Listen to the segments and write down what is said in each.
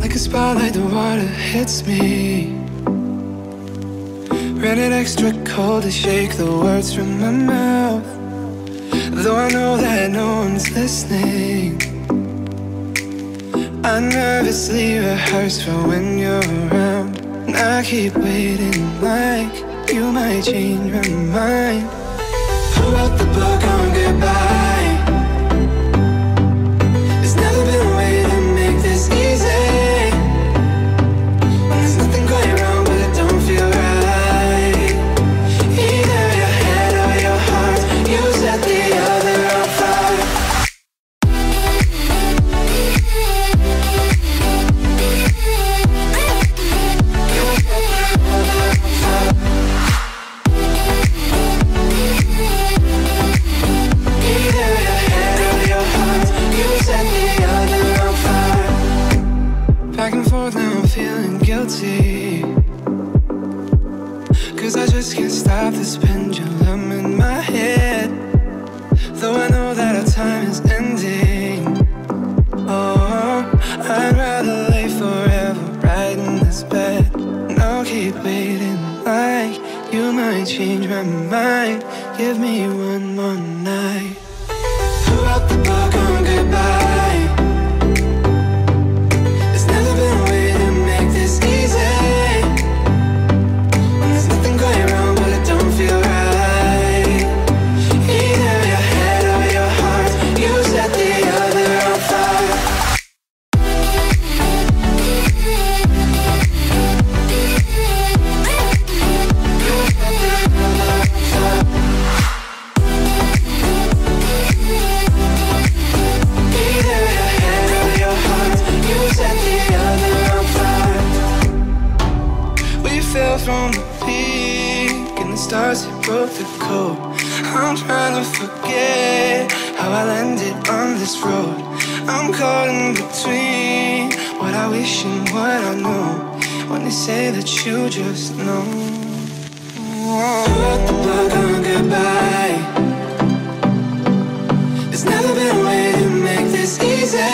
Like a spotlight, the water hits me. Ran it extra cold to shake the words from my mouth. Though I know that no one's listening, I nervously rehearse for when you're around. And I keep waiting like you might change my mind. Who wrote the book on goodbye? There's never been a way to make this easy. When there's nothing going wrong but it don't feel right. Either your head or your heart, you set the other on fire. Back and forth, now I'm feeling guilty, 'cause I just can't stop this pendulum in my head. Though I know that our time is ending, oh, I'd rather lay forever right in this bed. And I'll keep waiting like you might change my mind. Give me one more night. Who wrote the book on goodbye? There's never been a way to make this easy. When there's nothing going wrong but it don't feel right. Either your head or your heart, you set the other on fire. From the peak and the stars that broke the code, I'm trying to forget how I landed on this road. I'm caught in between what I wish and what I know, when they say that you just know. Who wrote the book on goodbye? There's never been a way to make this easy.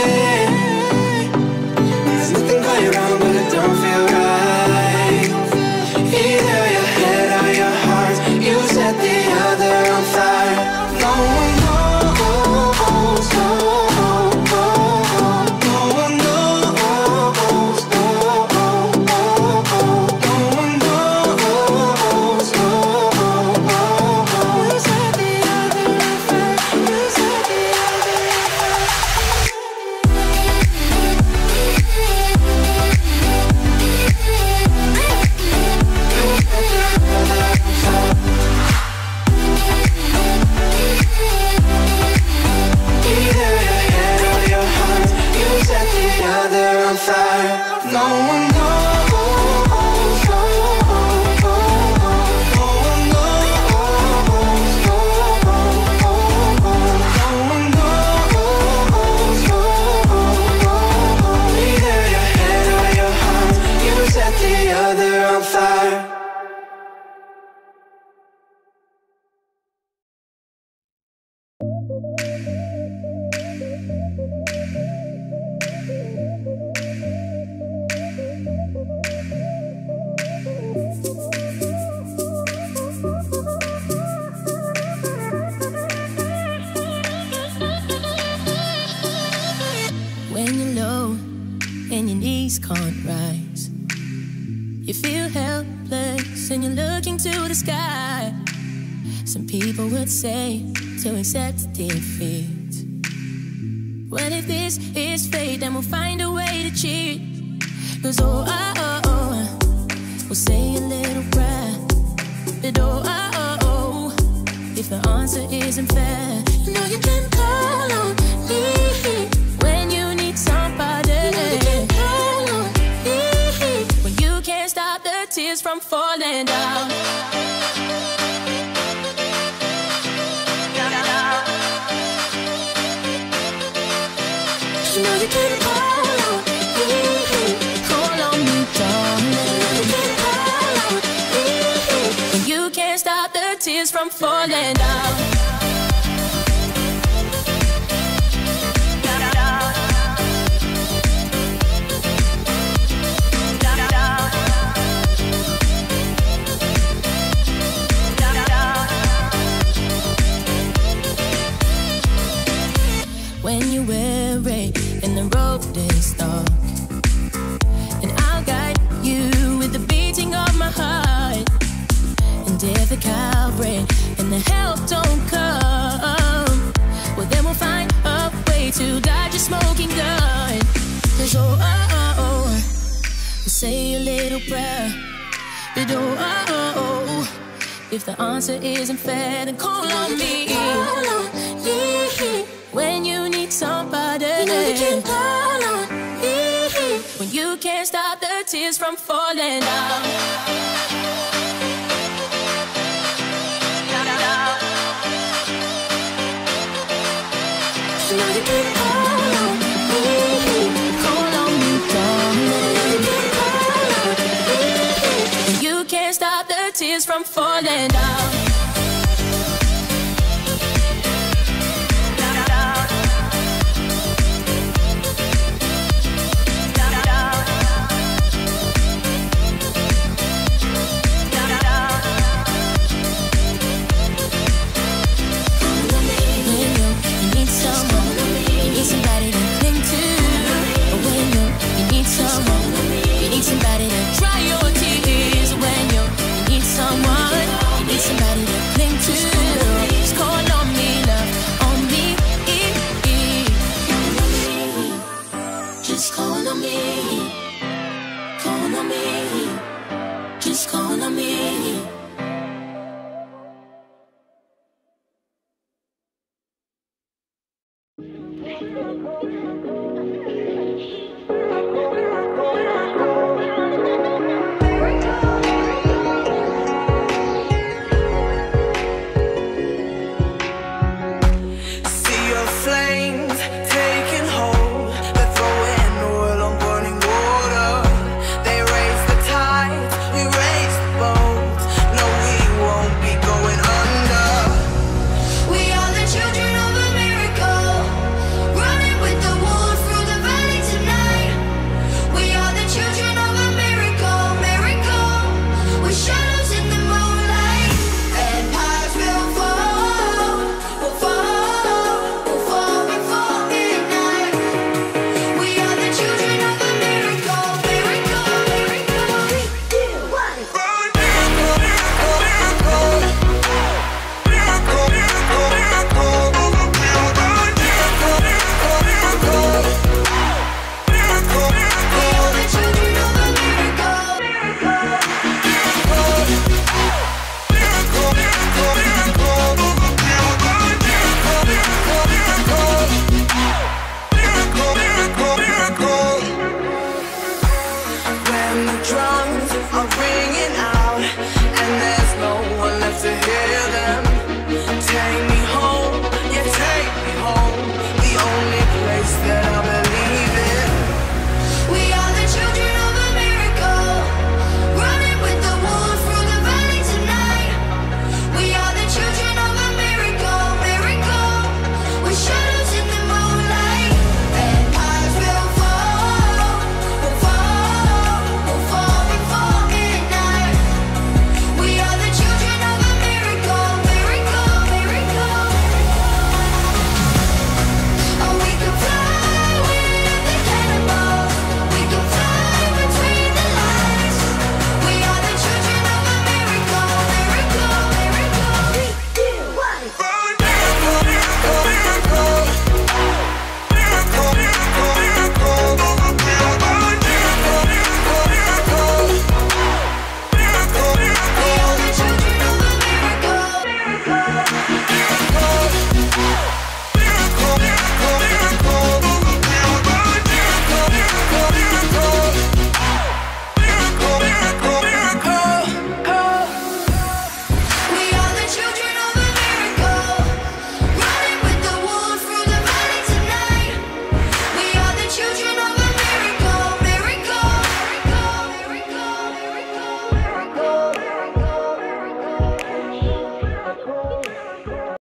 And there's nothing going wrong but it don't feel right. Either your head or your heart, you set the other on fire. No one knows, no one knows, no one knows, no one knows. You set the other on fire, you set the other on fire. Either your head or your heart, you set the other on fire. No one knows, no one knows, no one knows. Either your head or your heart, you set the other on fire. When you're low and your knees can't rise, you feel helpless and you're looking to the sky. Some people would say to accept defeat. Well, if this is fate, then we'll find a way to cheat. 'Cause we'll say a little prayer. But if the answer isn't fair, you know you can call on me when you need somebody. You can call on me when you can't stop the tears from falling down. You know you can call on me, darling. You can call on me when you can't stop the tears from falling down. today's talk. And I'll guide you with the beating of my heart. And if the cow break and the help don't come, well then we'll find a way to dodge a smoking gun. 'Cause we'll say a little prayer. But if the answer isn't fair, then call on me. Call on me when you need somebody. You know you can call on me when you can't stop the tears from falling down. You know you can call on me. Call on me, darling. You can call on me when you can't stop the tears from falling down. Somebody to cling to. When you need someone, you need somebody to dry your tears. When you need someone, you need somebody to cling to. Just call on me, love, on me. Just call on me. Call on me. Just call on me.